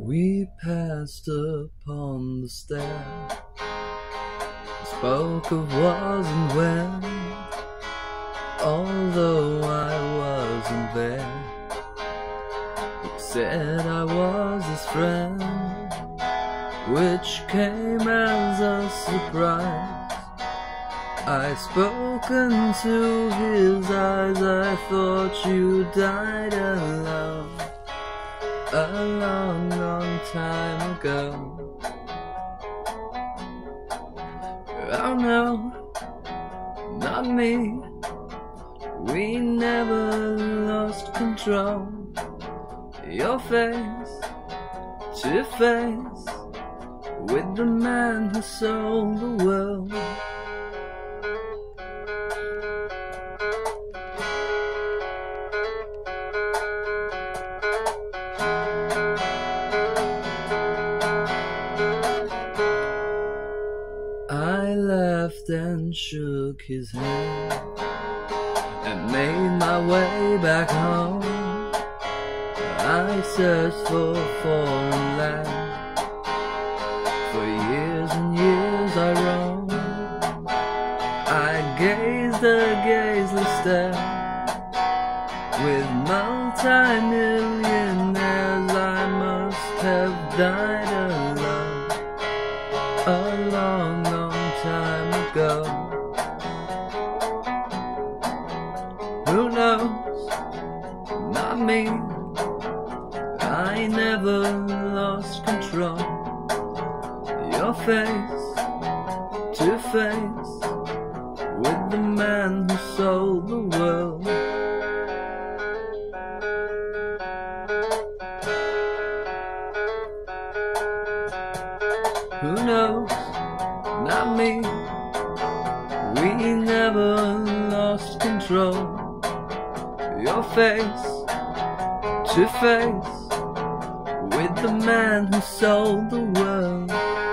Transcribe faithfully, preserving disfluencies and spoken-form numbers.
We passed upon the stair, spoke of was and when, although I wasn't there. He said I was his friend, which came as a surprise. I spoke into his eyes, I thought you died alone a long, long time ago. Oh no, not me. We never lost control. Your face to face with the man who sold the world. I laughed and shook his hand and made my way back home. I searched for foreign land, for years and years I roamed. I gazed a gazeless stare with multi-millionaires. I must have died alone a long, long time ago. Who knows? Not me. I never lost control. Your face to face with the man who sold the world. Who knows? Not me. We never lost control. Your face to face with the man who sold the world.